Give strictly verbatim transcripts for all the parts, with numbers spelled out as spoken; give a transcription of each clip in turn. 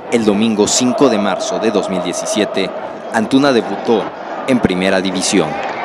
El domingo cinco de marzo de dos mil diecisiete, Antuna debutó en Primera División.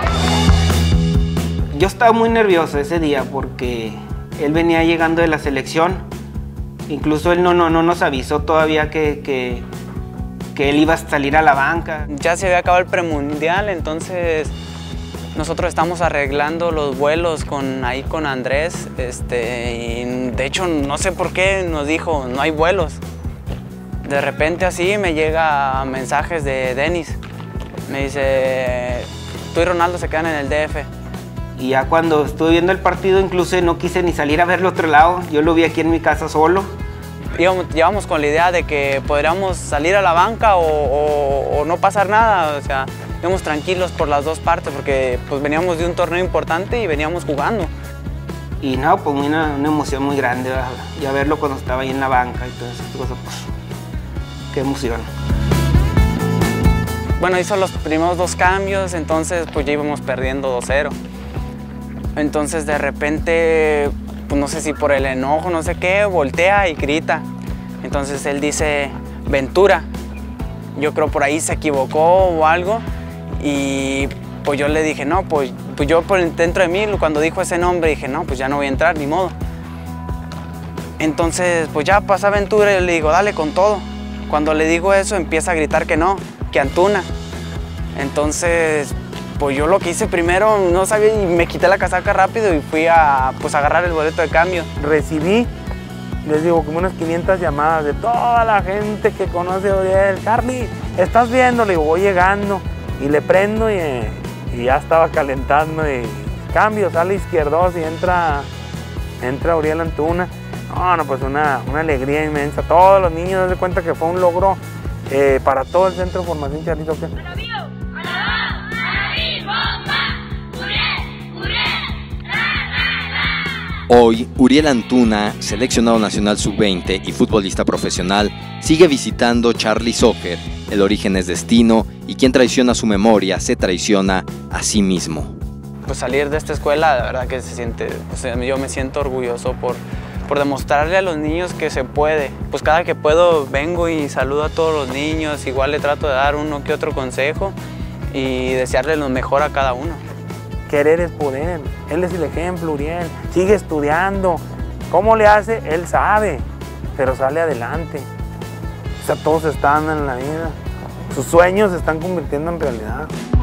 Yo estaba muy nervioso ese día porque él venía llegando de la selección. Incluso él no, no, no nos avisó todavía que, que, que él iba a salir a la banca. Ya se había acabado el premundial, entonces nosotros estamos arreglando los vuelos con, ahí con Andrés. Este, y de hecho, no sé por qué nos dijo, no hay vuelos. De repente así me llega mensajes de Denis. Me dice, tú y Ronaldo se quedan en el D F. Y ya cuando estuve viendo el partido, incluso no quise ni salir a verlo otro lado. Yo lo vi aquí en mi casa solo. Íbamos, llevamos con la idea de que podríamos salir a la banca o, o, o no pasar nada. O sea, íbamos tranquilos por las dos partes porque pues, veníamos de un torneo importante y veníamos jugando. Y no, pues una, una emoción muy grande, ¿verdad? Ya verlo cuando estaba ahí en la banca y todas esas cosas, pues qué emoción. Bueno, hizo los primeros dos cambios, entonces pues ya íbamos perdiendo dos cero. Entonces de repente, pues no sé si por el enojo, no sé qué, voltea y grita. Entonces él dice, Ventura. Yo creo por ahí se equivocó o algo. Y pues yo le dije, no, pues, pues yo por dentro de mí, cuando dijo ese nombre, dije, no, pues ya no voy a entrar, ni modo. Entonces, pues ya pasa Ventura y yo le digo, dale con todo. Cuando le digo eso, empieza a gritar que no, que Antuna. Entonces, pues yo lo que hice primero, no sabía, y me quité la casaca rápido y fui a, pues, a agarrar el boleto de cambio. Recibí, les digo, como unas quinientas llamadas de toda la gente que conoce a Uriel. Carly, ¿estás viendo? Le digo, voy llegando y le prendo y, y ya estaba calentando y cambio, sale izquierdos y entra, entra Uriel Antuna. No, no, pues una, una alegría inmensa. Todos los niños se dan cuenta que fue un logro eh, para todo el Centro de Formación Charlito. Hoy, Uriel Antuna, seleccionado nacional sub veinte y futbolista profesional, sigue visitando Charly Soccer. El origen es destino y quien traiciona su memoria se traiciona a sí mismo. Pues salir de esta escuela, la verdad que se siente, o sea, yo me siento orgulloso por, por demostrarle a los niños que se puede. Pues cada que puedo vengo y saludo a todos los niños, igual le trato de dar uno que otro consejo y desearle lo mejor a cada uno. Querer es poder, él es el ejemplo, Uriel, sigue estudiando. ¿Cómo le hace? Él sabe, pero sale adelante. O sea, todos están en la vida, sus sueños se están convirtiendo en realidad.